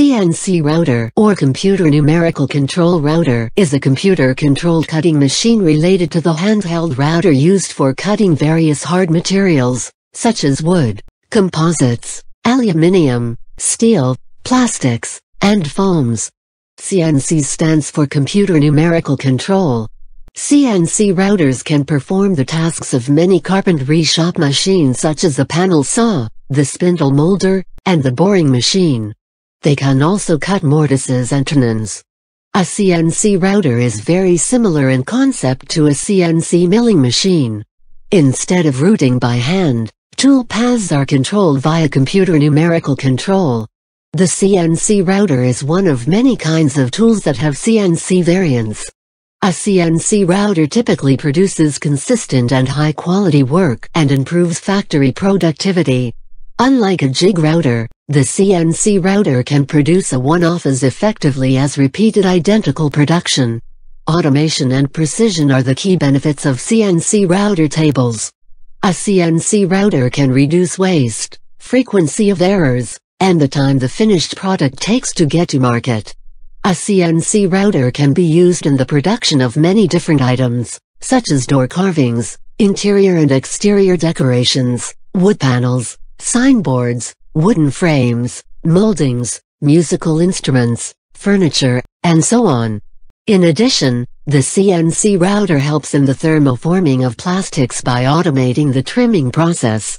CNC router, or computer numerical control router, is a computer-controlled cutting machine related to the handheld router used for cutting various hard materials, such as wood, composites, aluminium, steel, plastics, and foams. CNC stands for Computer Numerical Control. CNC routers can perform the tasks of many carpentry shop machines such as the panel saw, the spindle molder, and the boring machine. They can also cut mortises and tenons. A CNC router is very similar in concept to a CNC milling machine. Instead of routing by hand, tool paths are controlled via computer numerical control. The CNC router is one of many kinds of tools that have CNC variants. A CNC router typically produces consistent and high-quality work and improves factory productivity. Unlike a jig router, the CNC router can produce a one-off as effectively as repeated identical production. Automation and precision are the key benefits of CNC router tables. A CNC router can reduce waste, frequency of errors, and the time the finished product takes to get to market. A CNC router can be used in the production of many different items, such as door carvings, interior and exterior decorations, wood panels, signboards, wooden frames, moldings, musical instruments, furniture, and so on. In addition, the CNC router helps in the thermoforming of plastics by automating the trimming process.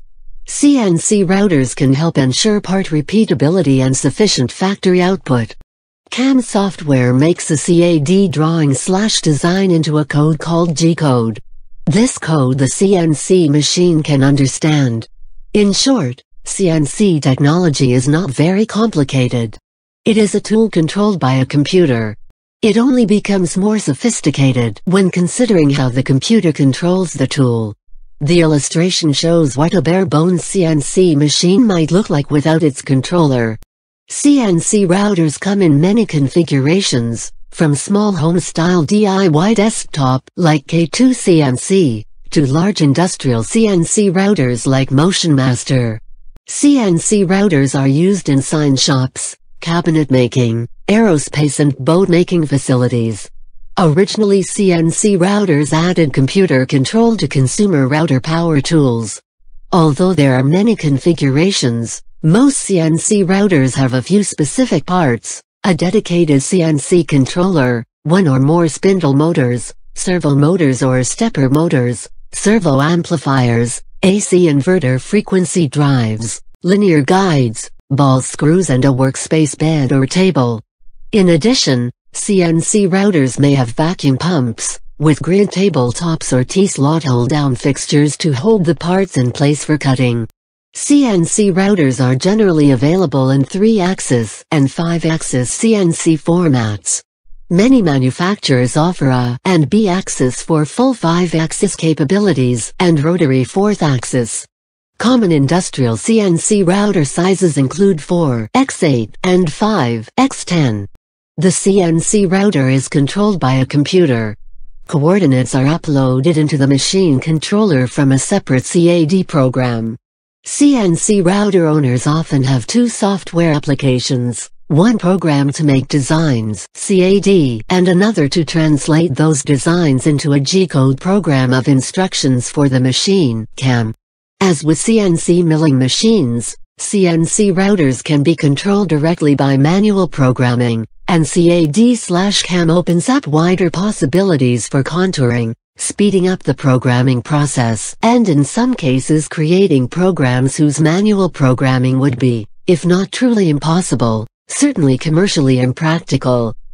CNC routers can help ensure part repeatability and sufficient factory output. CAM software makes a CAD drawing/design into a code called G-code. This code the CNC machine can understand. In short, CNC technology is not very complicated. It is a tool controlled by a computer. It only becomes more sophisticated when considering how the computer controls the tool. The illustration shows what a bare-bones CNC machine might look like without its controller. CNC routers come in many configurations, from small home-style DIY desktop like K2 CNC, to large industrial CNC routers like MotionMaster. CNC routers are used in sign shops, cabinet making, aerospace and boat making facilities. Originally CNC routers added computer control to consumer router power tools. Although there are many configurations, most CNC routers have a few specific parts: a dedicated CNC controller, one or more spindle motors, servo motors or stepper motors, servo amplifiers, AC inverter frequency drives, linear guides, ball screws and a workspace bed or table. In addition, CNC routers may have vacuum pumps, with grid tabletops or T-slot hold-down fixtures to hold the parts in place for cutting. CNC routers are generally available in 3-axis and 5-axis CNC formats. Many manufacturers offer A and B axis for full 5-axis capabilities and rotary 4th-axis. Common industrial CNC router sizes include 4x8 and 5x10. The CNC router is controlled by a computer. Coordinates are uploaded into the machine controller from a separate CAD program. CNC router owners often have two software applications, one program to make designs, CAD, and another to translate those designs into a G-code program of instructions for the machine, CAM. As with CNC milling machines, CNC routers can be controlled directly by manual programming, and CAD/CAM opens up wider possibilities for contouring, speeding up the programming process, and in some cases creating programs whose manual programming would be, if not truly impossible, certainly commercially impractical.